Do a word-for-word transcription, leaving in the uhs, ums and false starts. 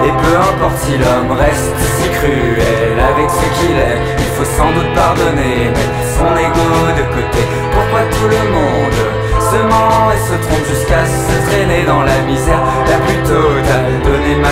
Et peu importe si l'homme reste si cruel avec ce qu'il est, il faut sans doute pardonner, mettre son ego de côté. Pourquoi tout le monde se ment et se trompe jusqu'à se traîner dans la misère la plus totale? Donner ma